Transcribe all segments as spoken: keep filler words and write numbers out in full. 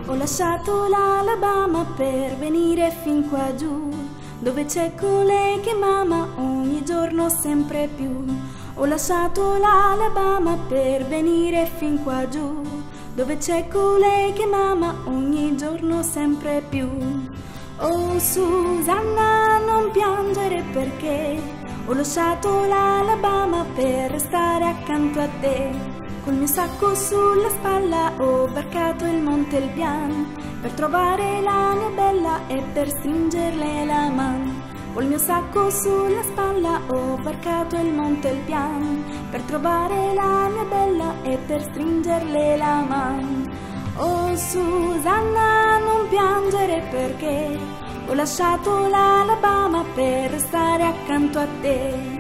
Ho lasciato l'Alabama per venire fin qua giù, dove c'è colei che m'ama ogni giorno sempre più. Ho lasciato l'Alabama per venire fin qua giù, dove c'è colei che m'ama ogni giorno sempre più. Oh Susanna, non piangere perché ho lasciato l'Alabama per restare accanto a te. Col mio sacco sulla spalla ho varcato il Monte Elbian per trovare la mia bella e per stringerle la mano. Col mio sacco sulla spalla ho varcato il Monte Elbian per trovare la mia bella e per stringerle la mano. Oh Susanna, non piangere perché ho lasciato l'Alabama per restare accanto a te.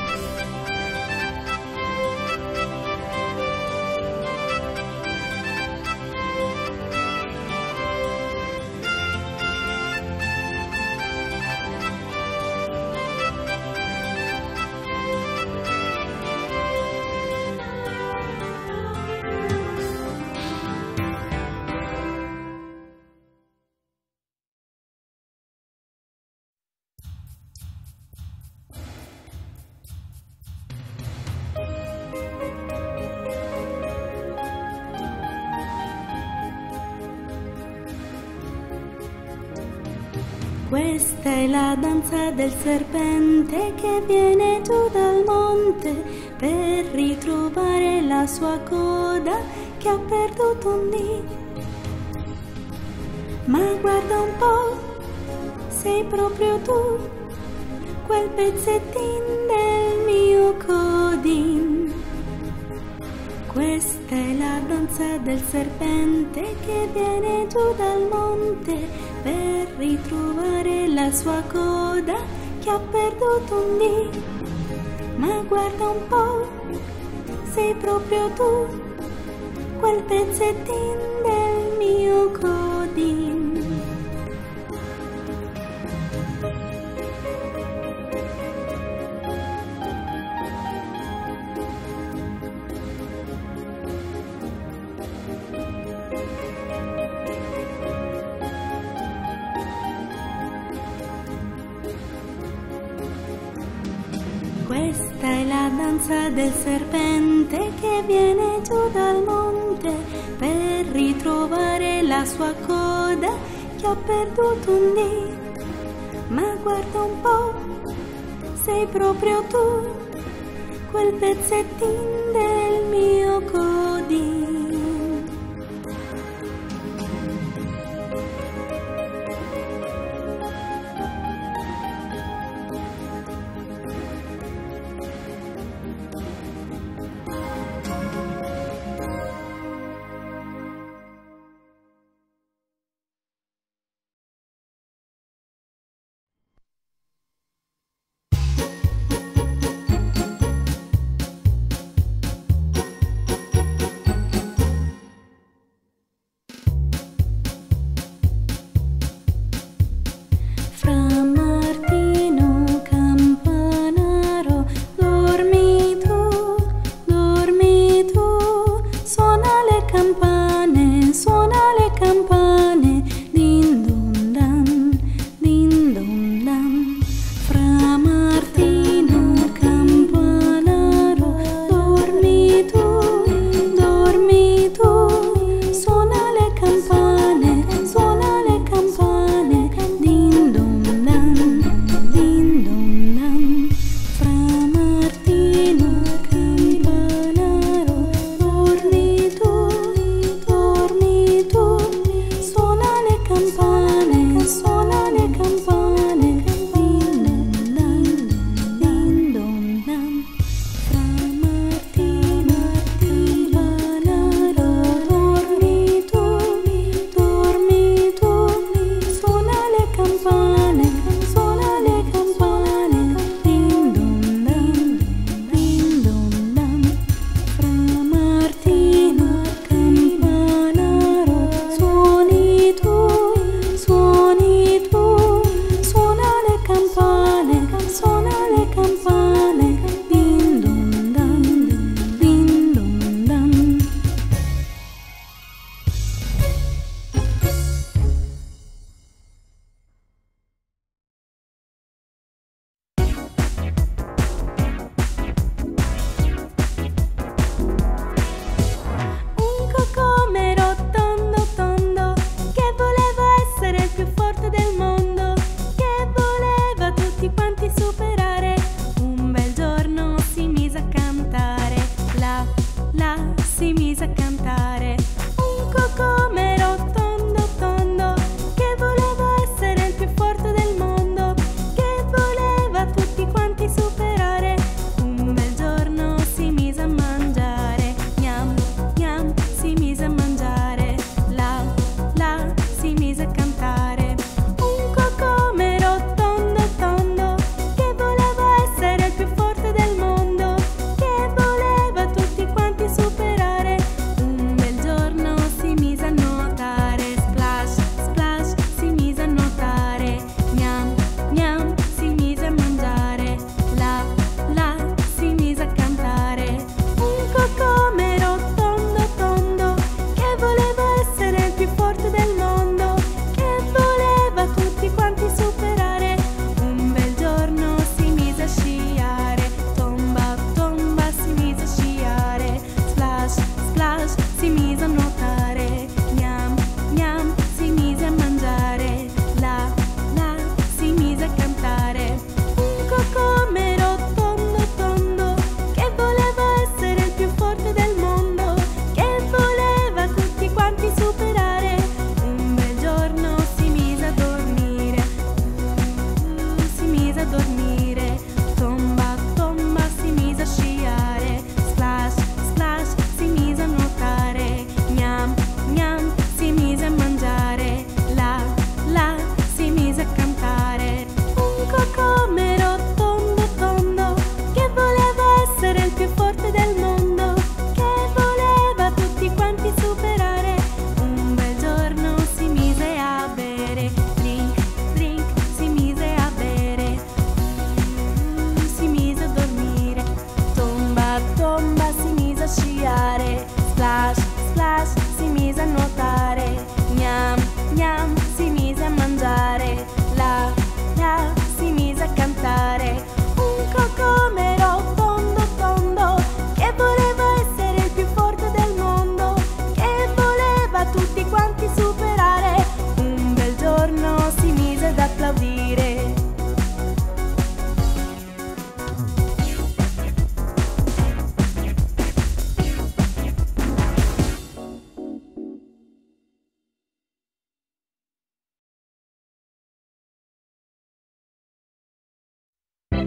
Questa è la danza del serpente che viene giù dal monte per ritrovare la sua coda che ha perduto un dì. Ma guarda un po', sei proprio tu, quel pezzettin del mio codin. Questa è la danza del serpente che viene giù dal monte per ritrovare la sua coda che ha perduto un dì. Ma guarda un po', sei proprio tu, quel pezzettin del mio codin. Questa è la danza del serpente che viene giù dal monte per ritrovare la sua coda che ha perduto un dì. Ma guarda un po', sei proprio tu, quel pezzettin del mio codin.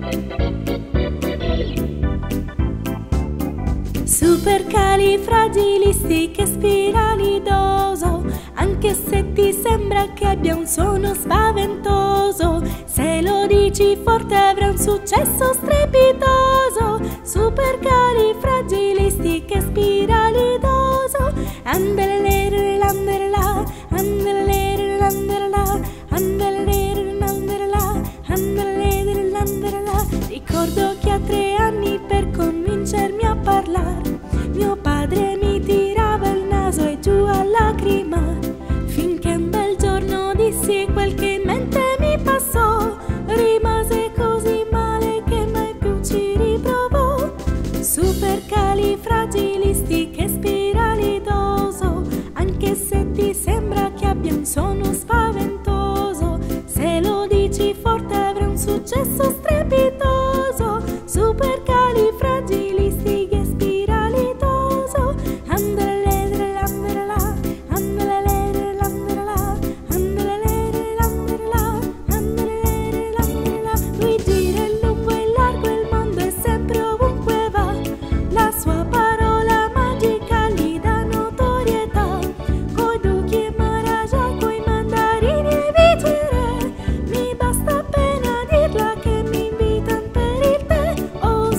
Supercalifragilistichespiralidoso, anche se ti sembra che abbia un suono spaventoso, se lo dici forte avrà un successo strepitoso. Supercalifragilistichespiralidoso, andelere landere la, andelere landere la, andelere landere la, andelere landere la. Ricordo che a tre anni per convincermi a parlare mio padre mi tirava il naso e giù a lacrimare, finché un bel giorno dissi quel che in mente mi passò. Rimase così male che mai più ci riprovò. Supercalifragilistichespiralidoso, anche se ti sembra che abbia un suono spaventoso, se lo dici forte avrà un successo strepitoso. Supercalifragilistichespiralidoso, andelere landere la, andelere landere la, andelere landere la, andelere landere la. Lui gira in lungo e largo il mondo e sempre ovunque va, la sua parola magica gli dà notorietà. Coi duchi e maharaja, coi mandarini e viceré, mi basta appena dirla che mi invitan per il tè. Oh,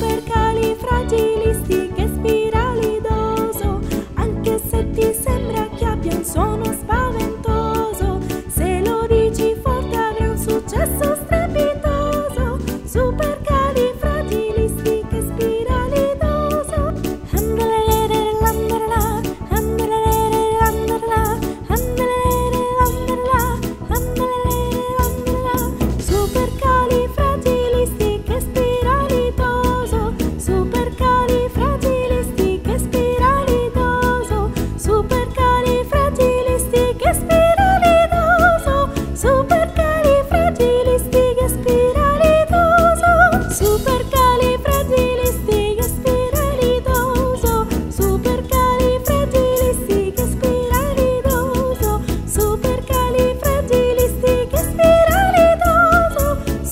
supercalifragilistichespiralidoso, anche se ti sembra che abbia un suono spaventoso, se lo dici forte avrà un successo strepitoso. Supercalifragilistichespiralidoso, andelere landere la, andelere landere la, andelere landere la, andelere landere la. Supercalifragilistichespiralidoso, supercalifragilistichespiralidoso, supercalifragilistichespiralidoso, supercalifragilistichespiralidoso, supercalifragilistichespiralidoso, supercalifragilistichespiralidoso, supercalifragilistichespiralidoso,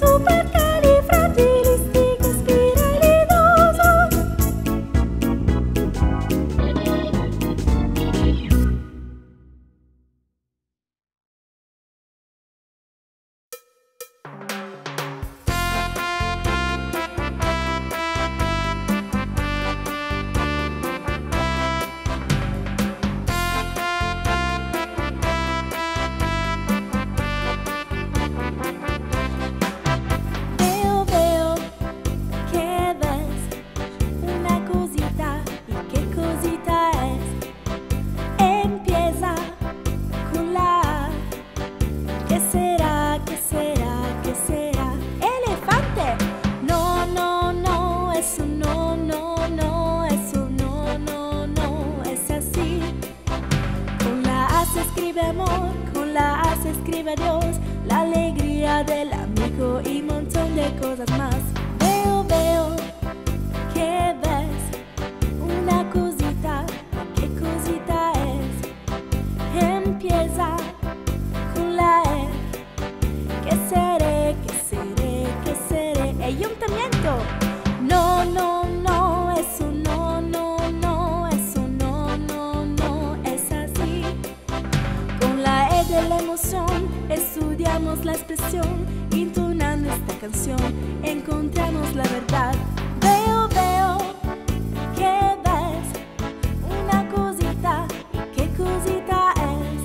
Veo, veo que ves una cosita, ¿y qué cosita es? Empieza con la A. ¿Qué será? ¿Qué será? ¿Qué será? ¡Elefante! No, no, no, eso no, no, no, eso no, no, no, es así. Con la A se escribe amor, con la A se escribe Dios, la alegría del amigo y un montón de cosas más. Veo, veo que ves una cosita, ¿qué cosita es? Empieza con la E. ¿Qué seré? ¿Qué seré? ¿Qué seré? Ayuntamiento. No, no, no, eso no, no, no, eso no, no, no, es así. Con la E de la emoción estudiamos la expresión, intonando esta canción encontramos la verdad. Veo, veo que ves una cosita, ¿y qué cosita es?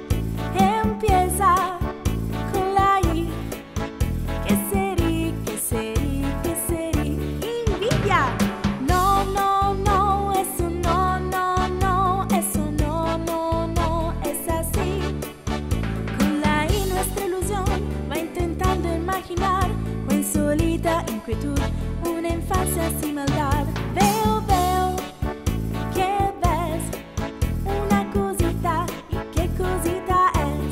Empieza con la I. ¿Qué serí? ¿Qué serí? ¿Qué serí? Envidia. No, no, no, eso no, no, no, eso no, no, no, es así. Con la I nuestra ilusión va intentando imaginar con insólita inquietud una infancia sin maldad. Veo, veo que ves una cosita, ¿y qué cosita es?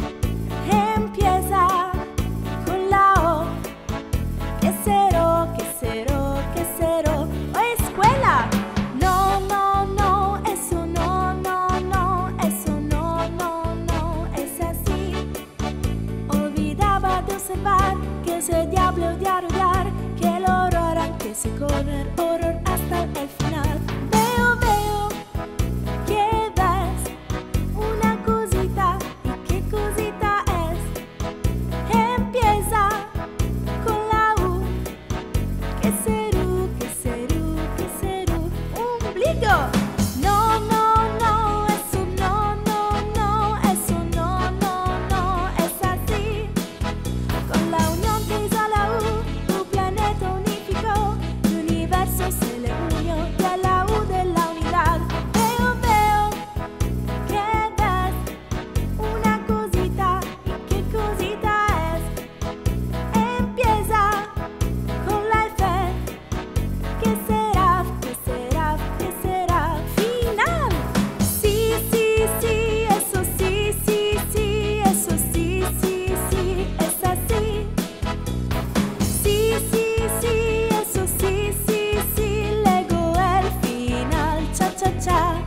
Empieza con la O. ¿Qué será? ¿Qué será? ¿Qué será? ¡Oh, escuela! No, no, no, eso no, no, no, eso no, no, no, es así. Olvidaba de observar, que ese diablo odia rodear, que el horror anche se correr, horror hasta el final. Veo, veo que ves una cosita, ¿y qué cosita es? Empieza con la U, que serú, que serú, que serú, ombligo. No, no, no, eso no, no, no, eso no, no, no, es así. Con la unión que hizo la U, tu planeta unificó, el universo se le unió de la U de la unidad. Veo, veo que ves una cosita, ¿y qué cosita es? Empieza con la F, que será, que será, que será, final. Sí, sí, sí, eso sí, sí, sí, eso sí, sí, sí, es así. Sí, sí, sí, eso sí, sí, sí, luego el final, cha, cha, cha.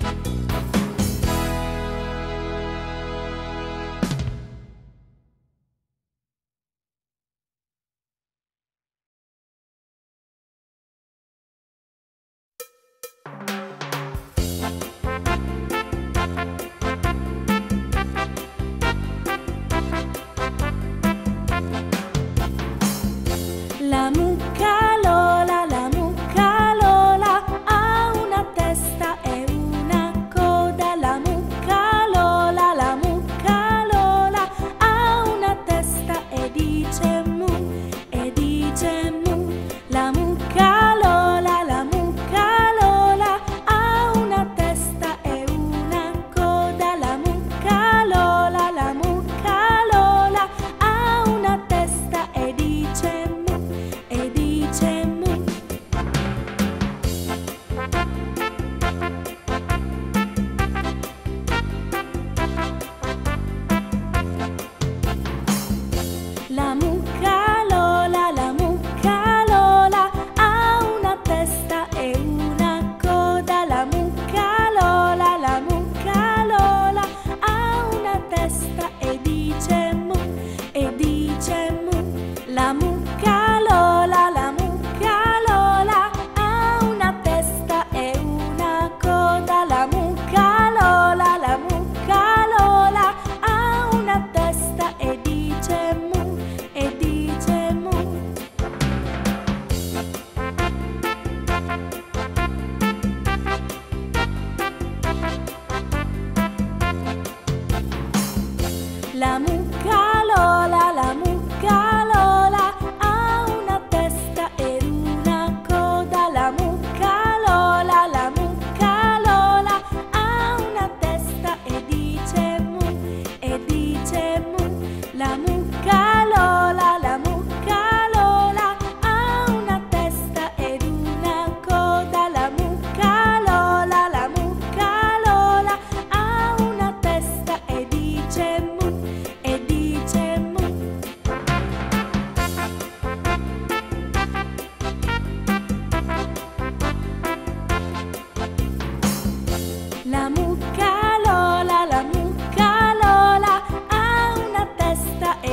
La mucca Lola, la mucca Lola ha una testa e una coda. La mucca Lola, la mucca Lola ha una testa e dice mu, e dice mu. La mucca Lola, la mucca Lola ha una testa e una coda. La mucca Lola, la mucca Lola ha una testa e dice mu, e dice mu. La mucca Lola, la mucca Lola ha una testa e una coda. La mucca Lola, la mucca Lola ha una testa e dice mu, e dice mu. La mucca Lola, la mucca Lola ha una testa e una coda. La mucca Lola, la mucca Lola ha una testa e dice mu, e dice mu. La mucca Lola, la mucca Lola ha una testa e una coda. La mucca Lola, la mucca Lola ha una testa e dice mu, e dice mu. La mucca Lola, la mucca Lola ha una testa ed una coda. La mucca Lola, la mucca Lola ha una testa e dice mu, e dice mu. La mucca Lola, la mucca Lola ha una testa e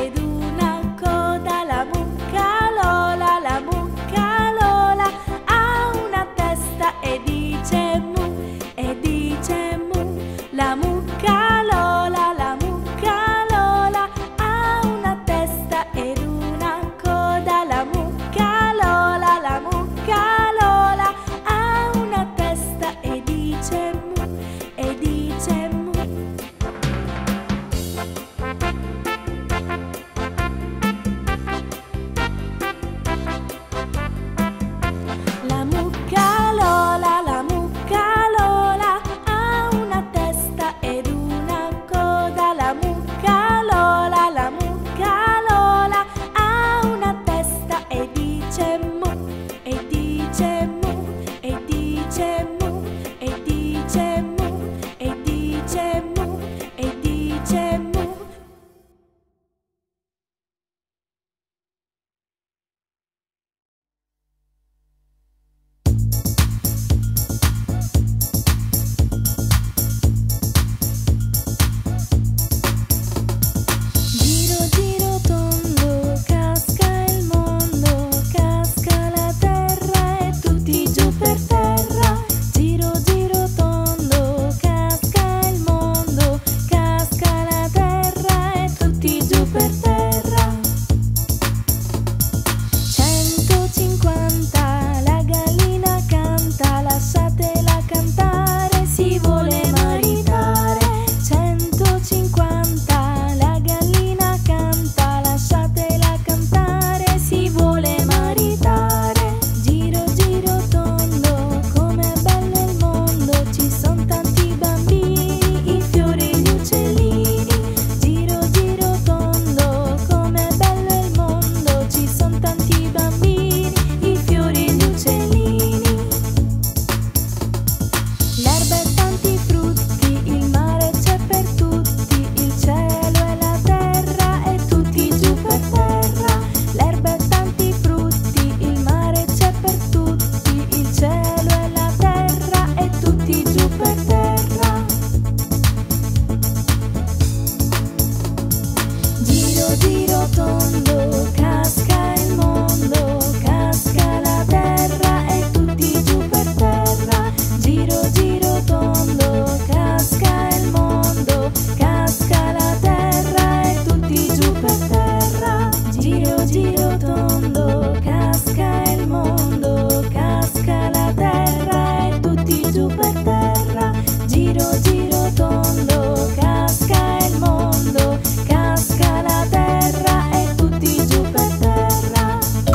giro tondo, casca il mondo, casca la terra e tutti giù per terra. Giro, giro tondo, casca il mondo, casca la terra e tutti giù per terra. Giro, giro tondo, casca il mondo, casca la terra e tutti giù per terra. Giro, giro tondo, casca il mondo, casca la terra e tutti giù per terra.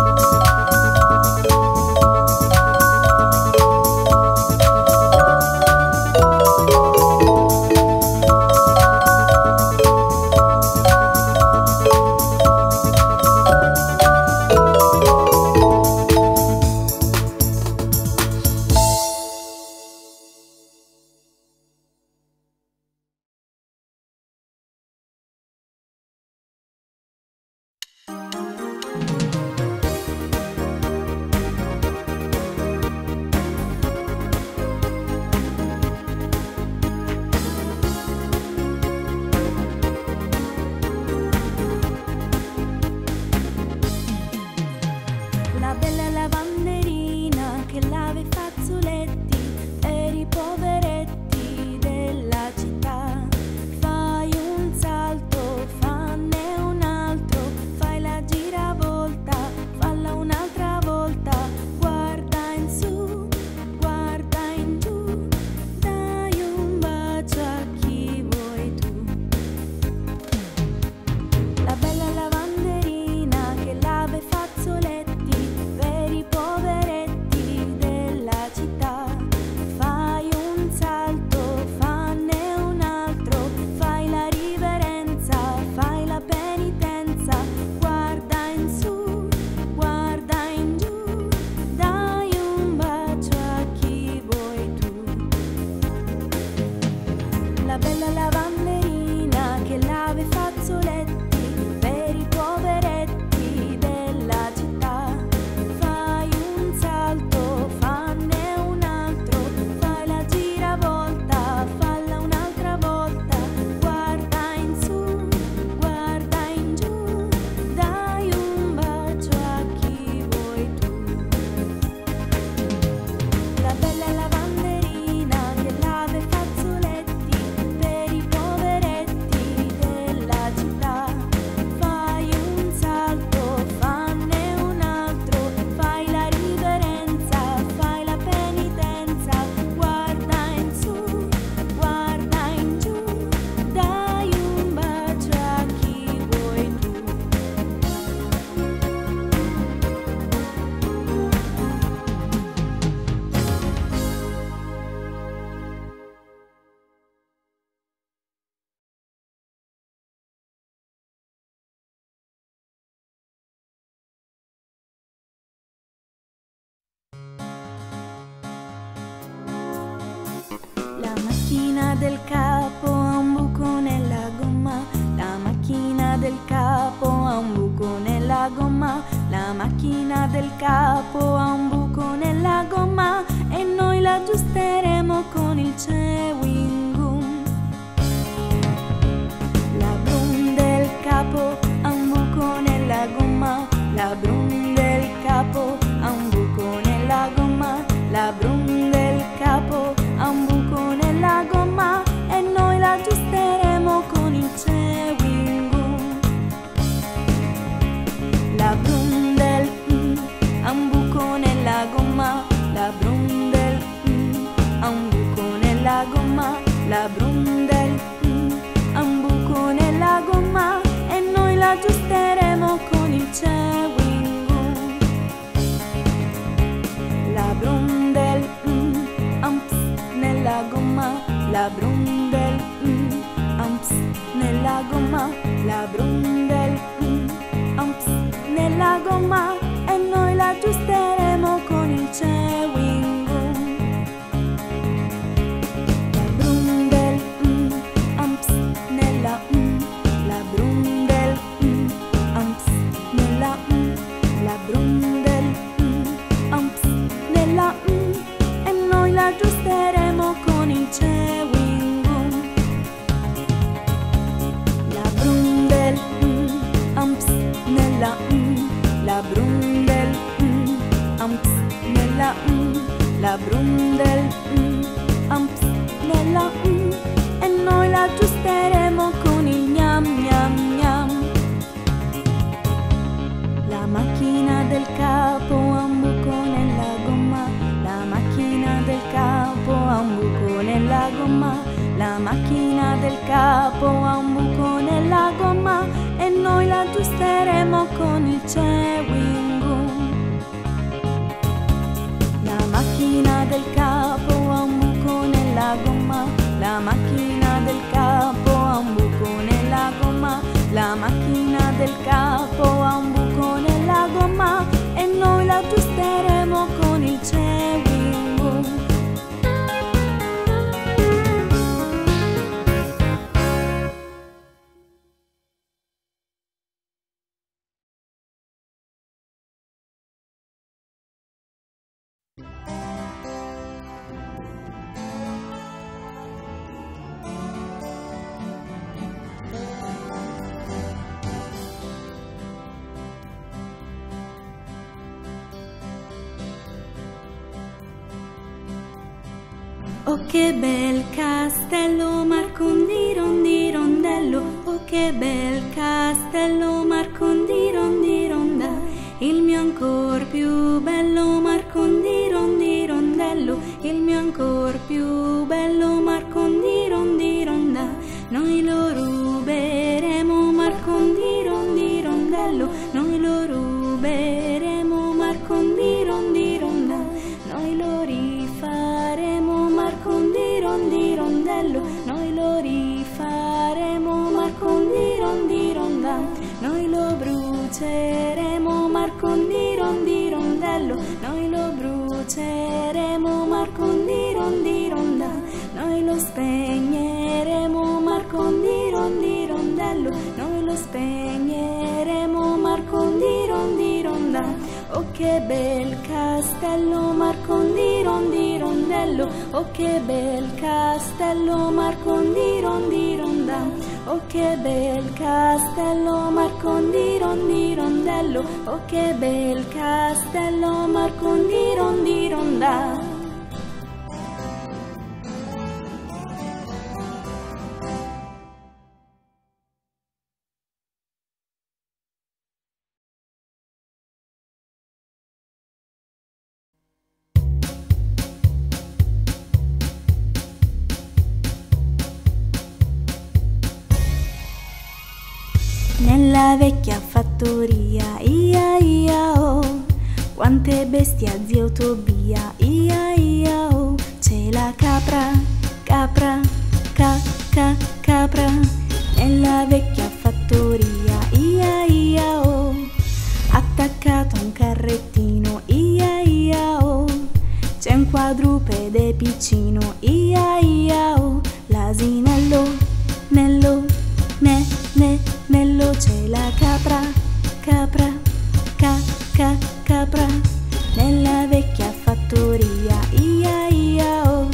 La bella lavanderina che lava i fazzoletti per i poveretti della città. Fai un salto, fanne un altro, fai la giravolta, falla un'altra volta. Guarda in su, guarda in giù, dai un bacio a chi vuoi tu. La bella lavanderina che lava i fazzoletti per i poveretti della città. Fai un salto, fanne un altro, fai la riverenza, fai la penitenza. Guarda in su, guarda in giù, dai un bacio a chi vuoi tu. La bella lavanderina che lava i fazzoletti per i poveretti della città. Fai un salto, fanne un altro, fai la giravolta, falla un'altra volta. Guarda in su, guarda in giù, dai un bacio a chi vuoi tu. La bella lavanderina che lava i fazzoletti per i poveretti della città. Fai un salto, fanne un altro, fai la riverenza, fai la penitenza. Guarda in su, guarda in giù, dai un bacio a chi vuoi tu. La macchina del capo ha un buco nella gomma, la macchina del capo ha un buco nella gomma, la macchina del capo ha un buco nella gomma e noi la aggiusteremo con il chewing gum. La brum del capo ha un buco nella gomma, la brum del capo ha un buco nella gomma, la brum del capo ha un buco nella gomma e noi la aggiusteremo con il chewing gum. La brum del mm, ha un buco nella gomma, la brum del mm, ha un buco nella gomma, la brum del mm, ha un buco nella gomma e noi la aggiusteremo con il chewing gum. La brum del mm, ha un ps nella gomma, la brum del mm, ha un ps nella gomma, la brum del mm, ha un ps nella gomma e noi la aggiusteremo con il chewing gum. La brum del mm, ha un ps nella mm, la brum del mm, ha un ps nella mm, la brum del mm, ha un ps nella mm e noi la aggiusteremo con il chewing gum. La brum del mm, la brum del mm, amps nella mm, e noi la aggiusteremo con il gnam gnam gnam. La macchina del capo ha un buco nella gomma, la macchina del capo ha un buco nella gomma, la macchina del capo ha un buco nella gomma e noi la aggiusteremo con il chewing gum. La macchina del capo ha un buco nella gomma, la macchina del capo ha un buco nella gomma, la macchina del capo ha un buco nella gomma e noi la aggiusteremo con il chewing gum. Oh che bel castello Marcondi rondi rondello, oh che bel castello Marcondi rondi ronda, il mio ancor più bello Marcondi rondi rondello, il mio ancor più bello Marcondi rondi ronda, noi lo ruberemo Marcondi rondi rondello, noi lo ruberemo Marcondi rondi ronda, noi lo rifaremo Marcondi rondi rondello, noi lo rifaremo Marcondi rondi ronda, noi lo bruceremo Marcondi rondi rondello, noi lo bruceremo Marcondi rondi ronda, noi lo spegneremo Marcondi rondi rondello, noi lo spegneremo Marcondi rondi ronda. Oh che bel castello Marcondi rondi rondello, oh che bel castello Marcondi rondi ronda, oh che bel castello Marcondi rondi rondello, oh che bel castello Marcondi rondi ronda. Nella vecchia fattoria, ia ia oh, quante bestie zio Tobia, ia ia oh, c'è la capra, capra, ca ca capra. Nella vecchia fattoria, ia ia oh, attaccato a un carrettino, ia ia oh, c'è un quadrupede piccino, ia ia oh, l'asinello, nello, ne, ne, nello c'è la capra, capra, ca, ca, capra. Nella vecchia fattoria, ia ia oh,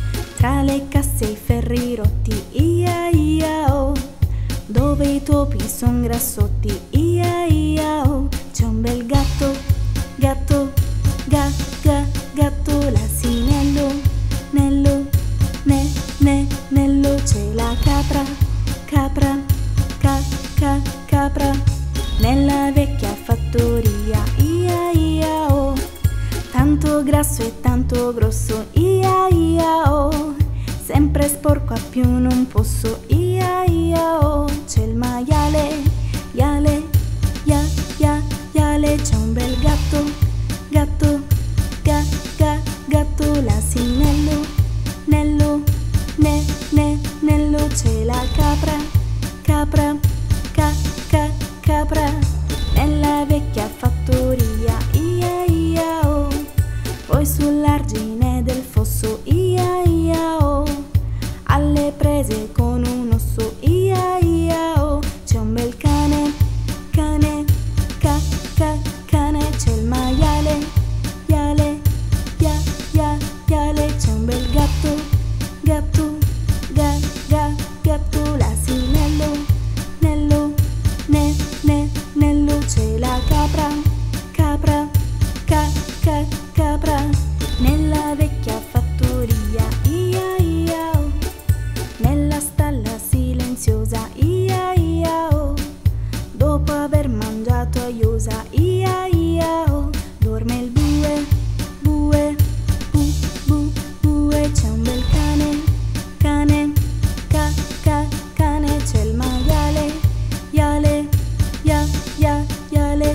tra le casse e i ferri rotti, ia ia oh, dove i topi son grassotti, ia ia oh, c'è un bel gatto, gatto, ga, ga, gatto, l'asinello, nello, ne, ne, nello c'è la capra, capra, ca, ca, capra. Nella vecchia fattoria, ia ia oh, tanto grasso e tanto grosso, ia ia oh, sempre sporco a più non posso, ia ia oh, c'è il maiale, iale, ia, ia, iale, c'è un bel gatto, gatto, ga, ga, gatto, l'asinello, nello, ne, ne, nello c'è la capra, capra, ca, ca, capra. Nella vecchia fattoria, ia ia oh, poi sull'argine del fosso, ia ia oh, alle prese con un osso, ia ia oh, c'è un bel cane, cane, ca, ca, cane, c'è il maiale, iale, ia, ia, iale, c'è un bel gatto, gatto, ga, ga, gatto, l'asinello, nello, ne, ne, nello c'è la capra, capra, ca, ca, capra.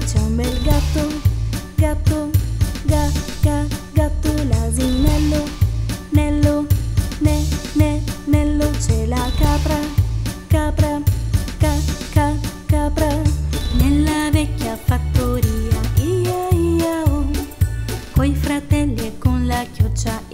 c'è un bel gatto, gatto, ga, ga, gatto, l'asinello, nello, ne, ne, nello, c'è la capra, capra, ca, ca, capra, nella vecchia fattoria, ia, ia, oh, coi fratelli e con la chioccia,